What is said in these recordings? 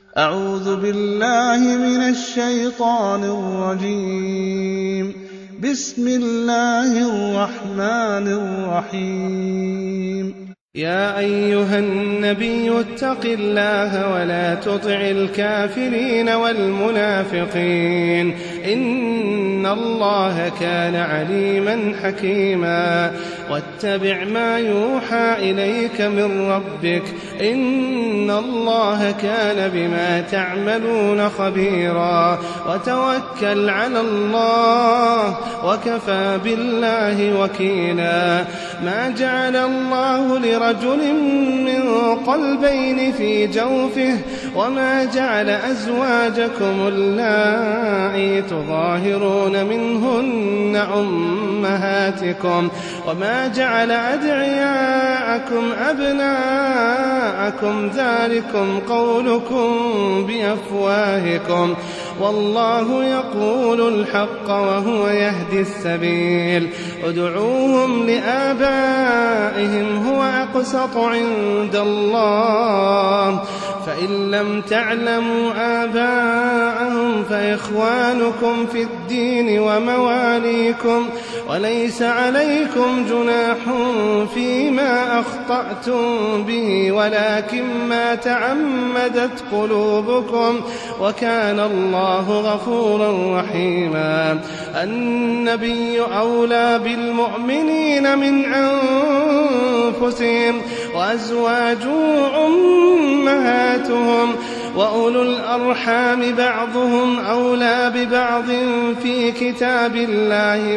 أعوذ بالله من الشيطان الرجيم. بسم الله الرحمن الرحيم. يا أيها النبي اتق الله ولا تطع الكافرين والمنافقين إن الله كان عليما حكيما. واتبع ما يوحى إليك من ربك إن الله كان بما تعملون خبيرا. وتوكل على الله وكفى بالله وكيلا. ما جعل الله لرجل من قلبين في جوفه وما جعل أزواجكم اللائي تظاهرون منهن أمهاتكم وما جعل أدعياءكم أبناءكم ذلكم قولكم بأفواهكم والله يقول الحق وهو يهدي السبيل. ادعوهم لآبائهم هو أقسط عند الله فإن لم تعلموا آباءهم فإخوانكم في الدين ومواليكم وليس عليكم جناح فيما أخطأتم به ولكن ما تعمدت قلوبكم وكان الله غفورا رحيما. النبي أولى بالمؤمنين من أنفسهم وأزواجه أمهاتهم وأولو الأرحام بعضهم أولى ببعض في كتاب الله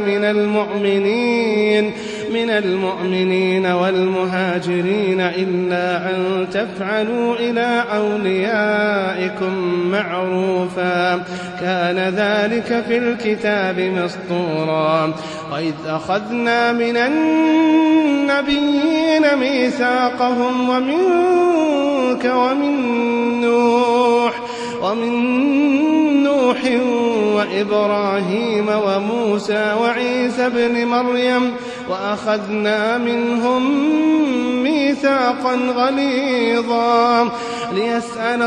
من المؤمنين والمهاجرين إلا أن تفعلوا إلى أوليائكم معروفا كان ذلك في الكتاب مسطورا. وإذ أخذنا من النبيين ميثاقهم ومنك ومن نوح وإبراهيم وموسى وعيسى ابن مريم وأخذنا منهم ميثاقا غليظا ليسأل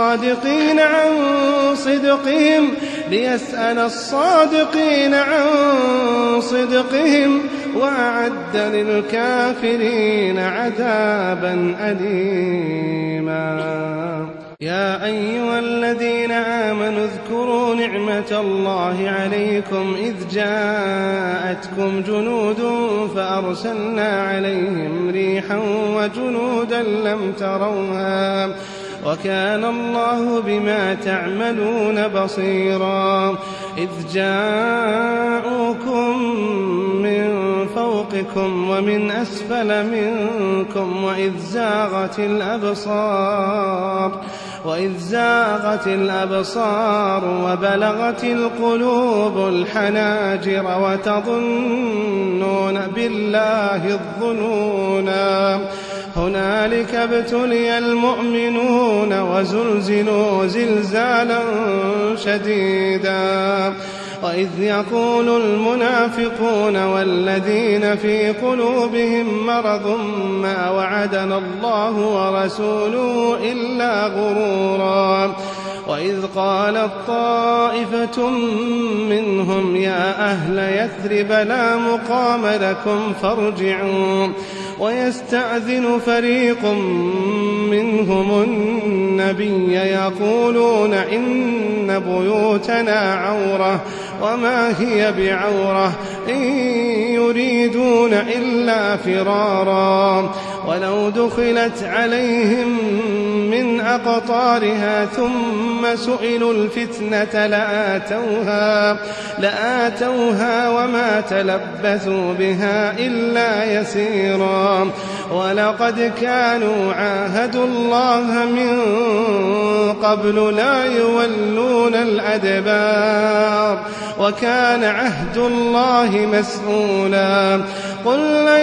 الصادقين عن صدقهم وأعد للكافرين عذابا أليما. يا أيها الذين آمنوا اذكروا نعمة الله عليكم إذ جاءتكم جنود فأرسلنا عليهم ريحا وجنودا لم تروها وكان الله بما تعملون بصيرا. إذ جاءوكم من فوقكم ومن أسفل منكم وإذ زاغت الأبصار وبلغت القلوب الحناجر وتظنون بالله الظنونا. هنالك ابتلي المؤمنون وزلزلوا زلزالا شديدا. وإذ يقول المنافقون والذين في قلوبهم مرض ما وعدنا الله ورسوله إلا غرورا. وإذ قالت طائفة منهم يا أهل يثرب لا مقام لكم فارجعوا ويستأذن فريق منهم النبي يقولون إن بيوتنا عورة وما هي بعورة إن يريدون إلا فرارا. ولو دخلت عليهم من أقطارها ثم سئلوا الفتنة لآتوها وما تلبثوا بها إلا يسيرا. ولقد كانوا عاهدوا الله من قبل لا يولون الأدبار وكان عهد الله مسؤولا. قل لن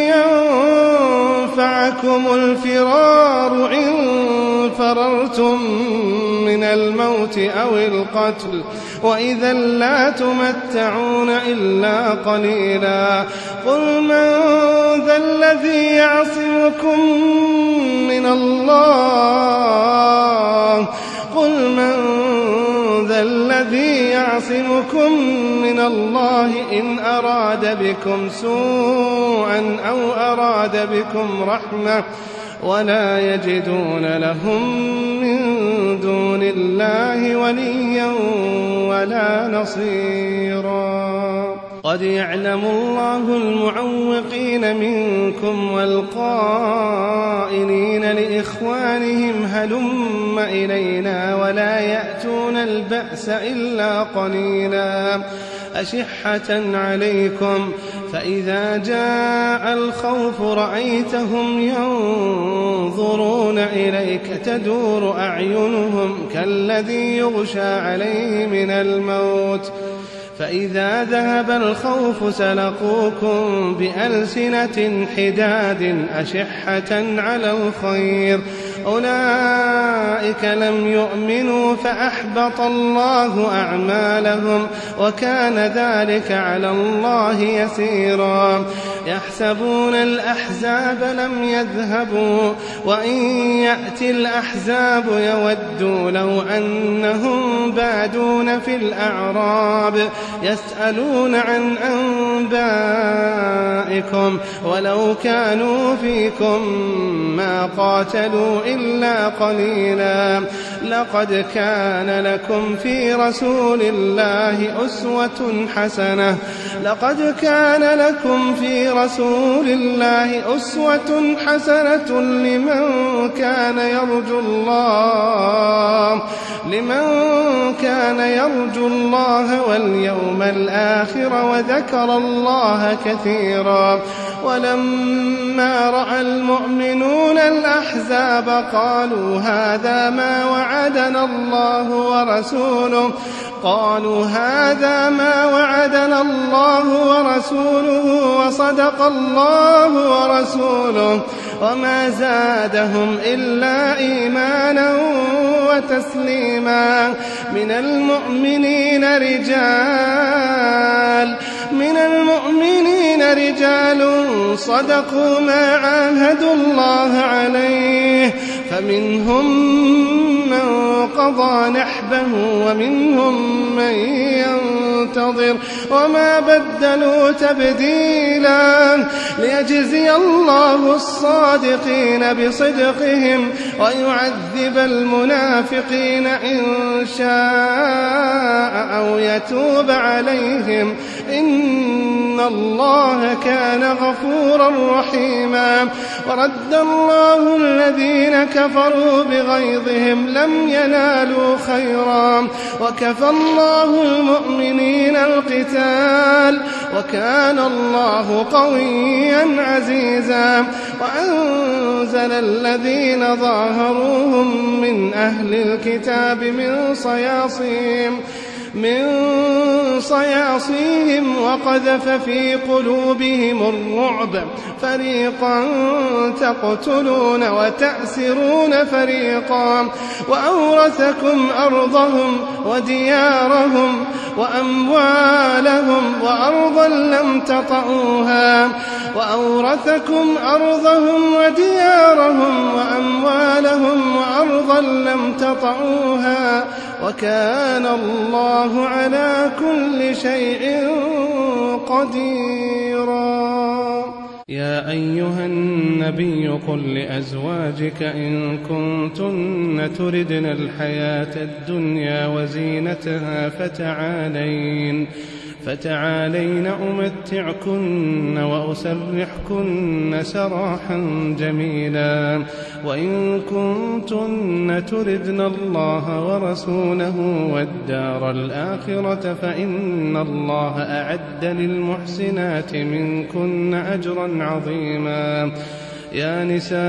ينفعكم الفرار إن فررتم من الموت أو القتل وإذا لا تمتعون إلا قليلا. قل من ذا الذي يعصمكم من الله قل من ذا الذي يعصمكم من الله إن أراد بكم سوءا أو أراد بكم رحمة ولا يجدون لهم من دون الله وليا ولا نصيرا قد يعلم الله المعوقين منكم والقائلين لإخوانهم هلم إلينا ولا يأتون البأس إلا قليلا أشحة عليكم فإذا جاء الخوف رأيتهم ينظرون إليك تدور أعينهم كالذي يغشى عليه من الموت فإذا ذهب الخوف سلقوكم بألسنة حداد أشحة على الخير أولئك لم يؤمنوا فأحبط الله أعمالهم وكان ذلك على الله يسيرا يحسبون الأحزاب لم يذهبوا وإن يأتي الأحزاب يودوا لو أنهم بادون في الأعراب يسألون عن أنبائكم ولو كانوا فيكم ما قاتلوا إلا قليلا لقد كان لكم في رسول الله أسوة حسنة لمن كان يرجو الله واليوم الآخر وذكر الله كثيرا ولما رأى المؤمنون الأحزاب قالوا هذا ما وعدنا الله ورسوله وصدق الله ورسوله وما زادهم إلا إيمانا وتسليما من المؤمنين رجال صدقوا ما عاهدوا الله عليه فمنهم من قضى نحبه ومنهم من ينتظر وما بدلوا تبديلا ليجزي الله الصادقين بصدقهم ويعذب المنافقين إن شاء أو يتوب عليهم إن الله كان غفورا رحيما ورد الله الذين كفروا بغيظهم لم ينالوا خيرا وكفى الله المؤمنين القتال وكان الله قويا عزيزا وأنزل الذين ظاهروهم من أهل الكتاب من صياصيهم وقذف في قلوبهم الرعب فريقا تقتلون وتأسرون فريقا وأورثكم أرضهم وديارهم وأموالهم وأرضا لم تطئوها وكان الله على كل شيء قديرا يا أيها النبي قل لأزواجك إن كنتن تردن الحياة الدنيا وزينتها فتعالين أمتعكن وأسرحكن سراحا جميلا وإن كنتن تردن الله ورسوله والدار الآخرة فإن الله أعد للمحسنات منكن أجرا عظيما يا نساء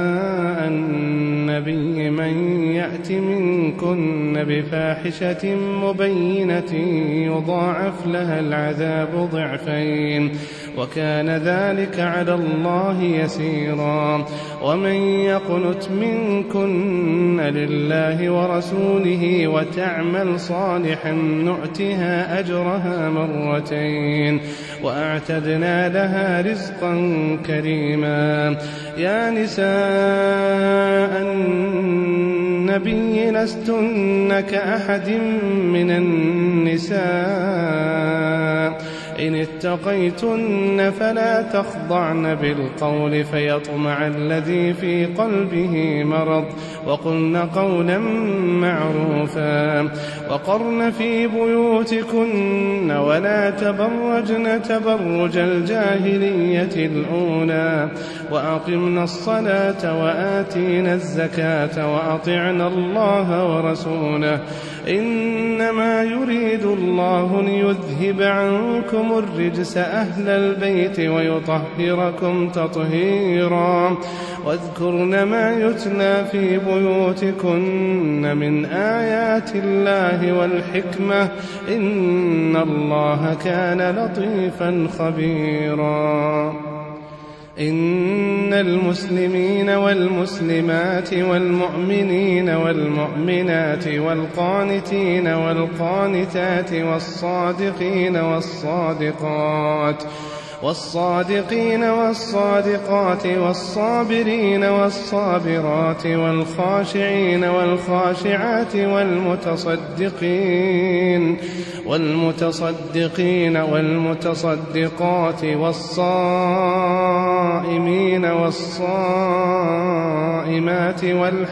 النبي من يأت منكن بفاحشة مبينة يضاعف لها العذاب ضعفين وكان ذلك على الله يسيرا ومن يقنت منكن لله ورسوله وتعمل صالحا نؤتها أجرها مرتين وأعتدنا لها رزقا كريما يا نساء النبي النبي لستن كأحد من النساء إن اتقيتن فلا تخضعن بالقول فيطمع الذي في قلبه مرض وقلن قولا معروفا وقرن في بيوتكن ولا تبرجن تبرج الجاهلية الأولى وأقمنا الصلاة وآتينا الزكاة وأطعنا الله ورسوله إنما يريد الله ليذهب عنكم الرجس أهل البيت ويطهركم تطهيرا واذكرن ما يتلى في بيوتكن من آيات الله والحكمة إن الله كان لطيفا خبيرا إن المسلمين والمسلمات والمؤمنين والمؤمنات والقانتين والقانتات والصادقين والصادقات والصابرين والصابرات والخاشعين والخاشعات والمتصدقين والمتصدقات والصائمين والصائمات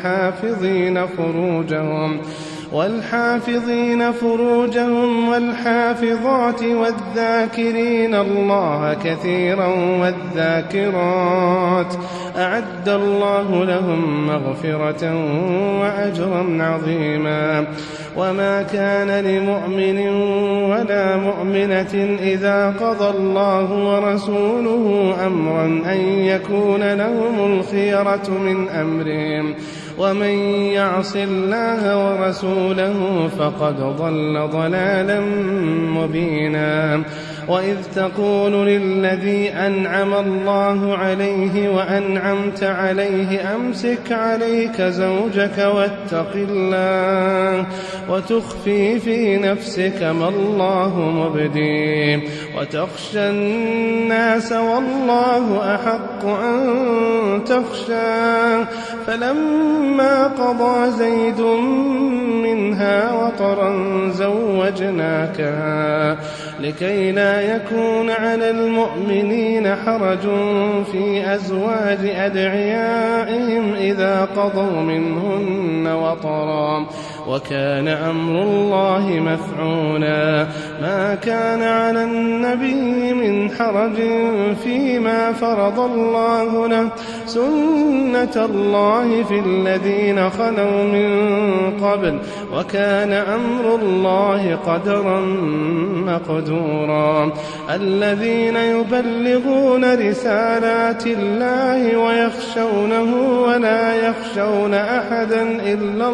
والحافظين فروجهم والحافظات والذاكرين الله كثيرا والذاكرات أعد الله لهم مغفرة وأجرا عظيما وما كان لمؤمن ولا مؤمنة إذا قضى الله ورسوله أمرا أن يكون لهم الخيرة من أمرهم ومن يعص الله ورسوله فقد ضل ضلالا مبينا وإذ تقول للذي أنعم الله عليه وأنعمت عليه أمسك عليك زوجك واتق الله وتخفي في نفسك ما الله مبديه وتخشى الناس والله أحق أن تخشاه فلما قضى زيد منها وطرا زوجناكها لكي لا يكون على المؤمنين حرج في أزواج أدعيائهم إذا قضوا منهن وطرا وكان أمر الله مفعولا ما كان على النبي من حرج فيما فرض الله له سنة الله في الذين خلوا من قبل وكان أمر الله قدرا مقدورا الذين يبلغون رسالات الله ويخشونه ولا يخشون أحدا إلا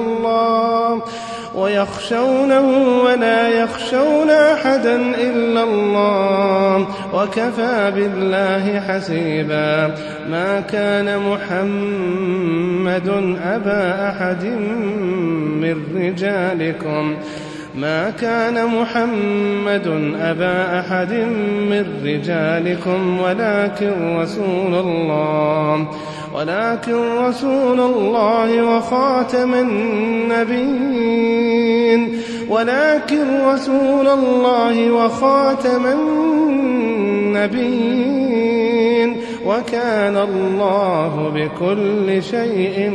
الله وكفى بالله حسيبا ما كان محمد أبا أحد من رجالكم ولكن رسول الله وخاتم النبيين وكان الله بكل شيء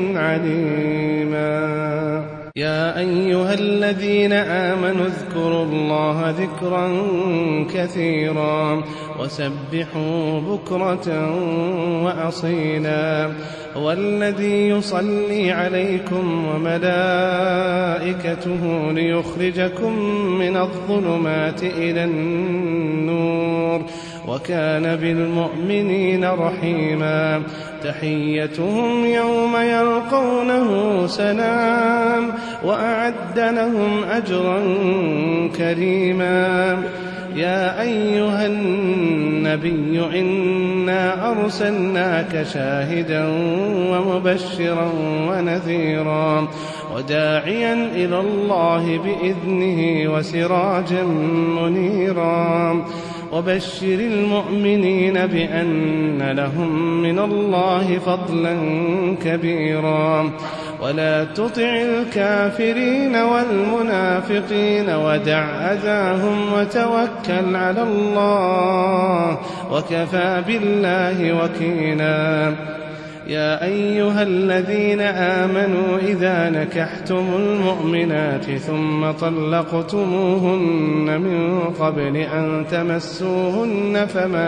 عليما يا أيها الذين آمنوا اذكروا الله ذكرا كثيرا وسبحوا بكرة وأصيلا هو الذي يصلي عليكم وملائكته ليخرجكم من الظلمات إلى النور وكان بالمؤمنين رحيما تحيتهم يوم يلقونه سلام وأعد لهم أجرا كريما يا أيها النبي إنا أرسلناك شاهدا ومبشرا ونذيرا وداعيا إلى الله بإذنه وسراجا منيرا وبشر المؤمنين بأن لهم من الله فضلا كبيرا ولا تطع الكافرين والمنافقين ودع أذاهم وتوكل على الله وكفى بالله وكيلا. يا أيها الذين آمنوا إذا نكحتم المؤمنات ثم طلقتموهن من قبل أن تمسوهن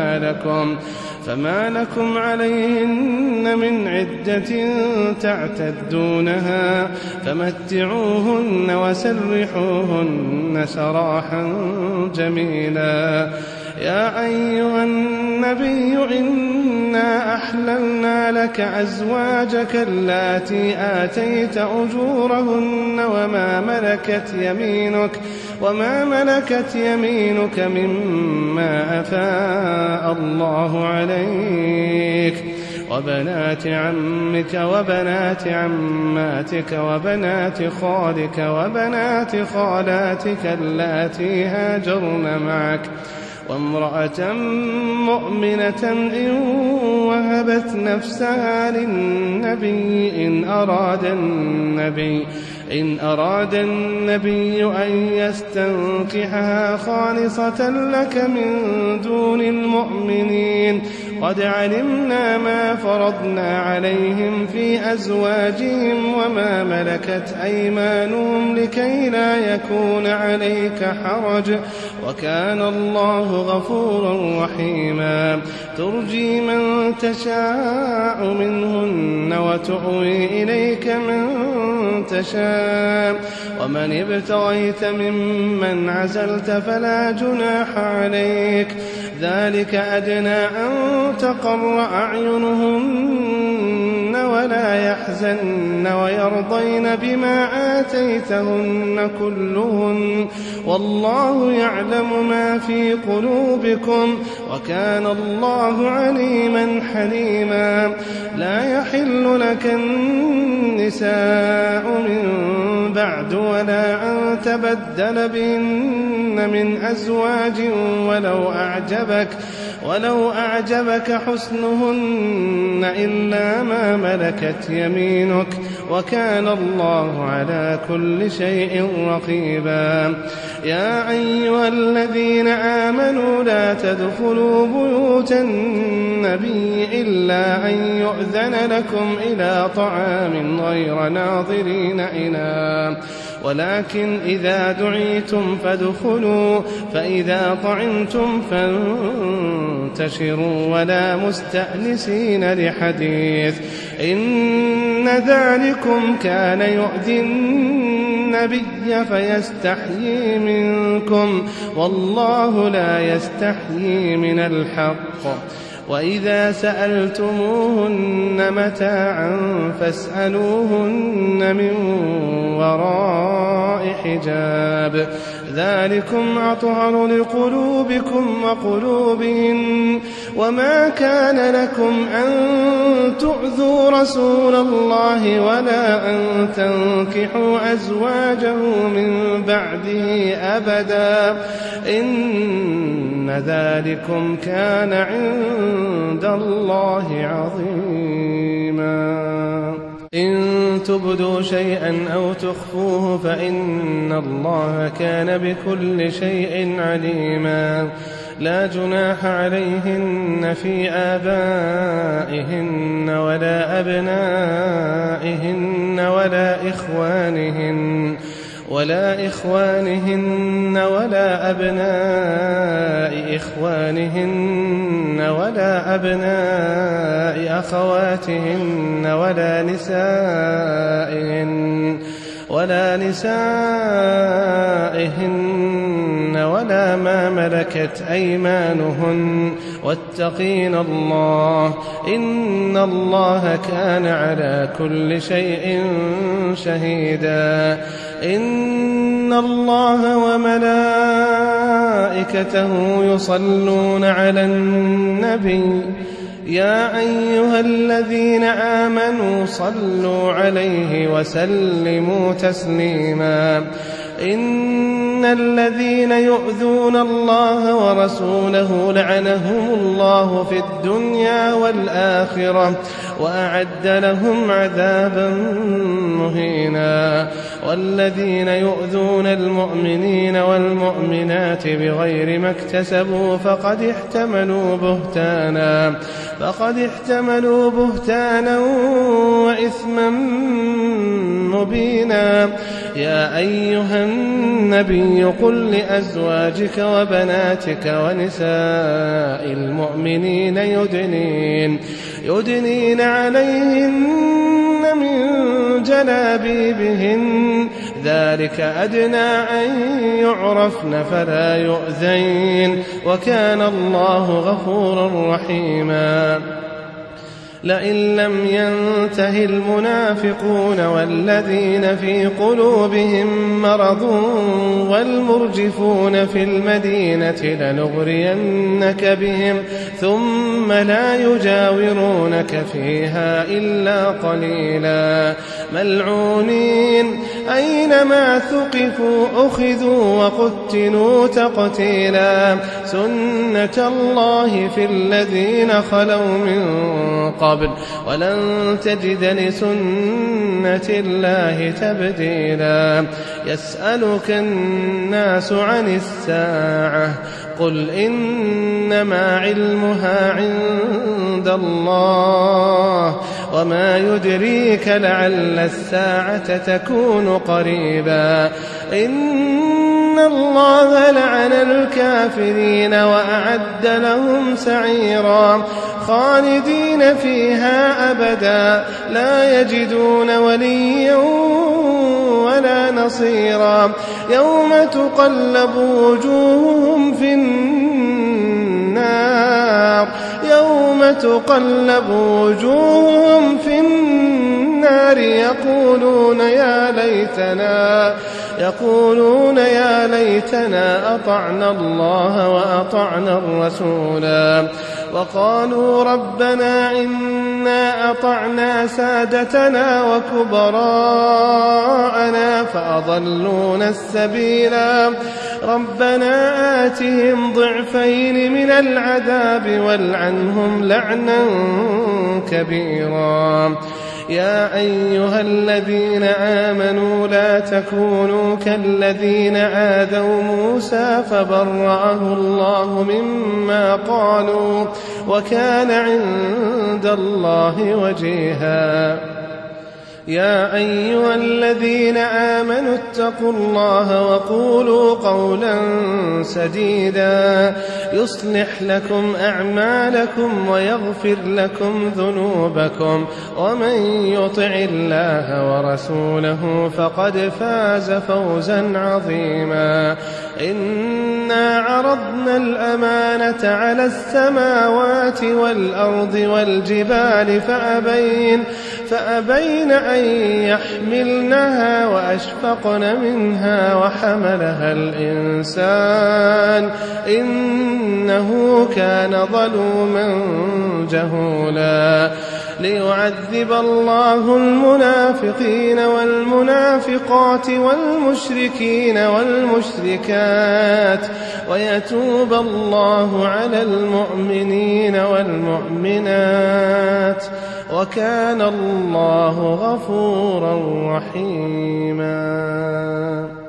فما لكم عليهن من عدة تعتدونها فمتعوهن وسرحوهن سراحا جميلا. يا أيها النبي إنا أحللنا لك أزواجك اللاتي آتيت أجورهن وما ملكت يمينك مما أفاء الله عليك وبنات عمك وبنات عماتك وبنات خالك وبنات خالاتك اللاتي هاجرن معك وامرأة مؤمنة إن وهبت نفسها للنبي إن أراد النبي أن يستنكحها خالصة لك من دون المؤمنين. قد علمنا ما فرضنا عليهم في أزواجهم وما ملكت أيمانهم لكي لا يكون عليك حرج وكان الله غفورا رحيما. ترجي من تشاء منهن وتؤوي إليك من تشاء ومن ابتغيت ممن عزلت فلا جناح عليك. ذلك أدنى أن تقر أعينهن ولا يحزن ويرضين بما آتيتهن كلهن والله يعلم ما في قلوبكم وكان الله عليما حليما. لا يحل لك النساء من بعد ولا أن تبدل بهن من أزواج ولو أعجبك حسنهن إلا ما ملكت يمينك وكان الله على كل شيء رقيبا. يا أيها الذين آمنوا لا تدخلوا بيوت النبي إلا أن يؤذن لكم إلى طعام غير ناظرين إناه ولكن إذا دعيتم فادخلوا فإذا طعمتم فانتشروا ولا مستأنسين لحديث إن ذلكم كان يؤذي النبي فيستحيي منكم والله لا يستحيي من الحق. وإذا سألتموهن متاعا فاسألوهن من وراء حجاب ذلكم أطهر لقلوبكم وقلوبهن. وما كان لكم أن تؤذوا رسول الله ولا أن تنكحوا أزواجه من بعده أبدا إن ذلكم كان عند الله عظيما. إن تبدوا شيئا أو تخفوه فإن الله كان بكل شيء عليما. لا جناح عليهن في آبائهن ولا أبنائهن ولا إخوانهن ولا أبناء إخوانهن ولا أبناء أخواتهن ولا نسائهن ولا ما ملكت أيمانهن واتقين الله إن الله كان على كل شيء شهيدا. إن الله وملائكته يصلون على النبي يا أيها الذين آمنوا صلوا عليه وسلموا تسليما. إن الذين يؤذون الله ورسوله لعنهم الله في الدنيا والآخرة وأعد لهم عذابا مهينا والذين يؤذون المؤمنين والمؤمنات بغير ما اكتسبوا فقد احتملوا بهتانا وإثما مبينا. يا أيها النبي قل لأزواجك وبناتك ونساء المؤمنين يدنين عليهن من جلابيبهن ذلك أدنى أن يعرفن فلا يؤذين وكان الله غفورا رحيما. لئن لم ينته المنافقون والذين في قلوبهم مرض والمرجفون في المدينة لنغرينك بهم ثم لا يجاورونك فيها إلا قليلا ملعونين أينما ثقفوا أخذوا وقتلوا تقتيلا سنة الله في الذين خلوا من قبل ولن تجد لسنة الله تبديلا. يسألك الناس عن الساعة قل إنما علمها عند الله وما يدريك لعل الساعة تكون قريبا. إن الله لعن الكافرين وأعد لهم سعيرا خالدين فيها أبدا لا يجدون وليا ولا نصيرا. يوم تقلب وجوههم في النار يقولون يا ليتنا أطعنا الله وأطعنا الرسولا وقالوا ربنا إنا أطعنا سادتنا وكبراءنا فأضلونا السبيلا. ربنا آتهم ضعفين من العذاب والعنهم لعنا كبيرا. يا أيها الذين آمنوا لا تكونوا كالذين آذوا موسى فبرأه الله مما قالوا وكان عند الله وجيها. يا أيها الذين آمنوا اتقوا الله وقولوا قولا سديدا يصلح لكم أعمالكم ويغفر لكم ذنوبكم ومن يطع الله ورسوله فقد فاز فوزا عظيما. إنا عرضنا الأمانة على السماوات والأرض والجبال فأبين أن يحملنها وأشفقن منها وحملها الإنسان إنه كان ظلوما جهولا. ليعذب الله المنافقين والمنافقات والمشركين والمشركات ويتوب الله على المؤمنين والمؤمنات وكان الله غفورا رحيما.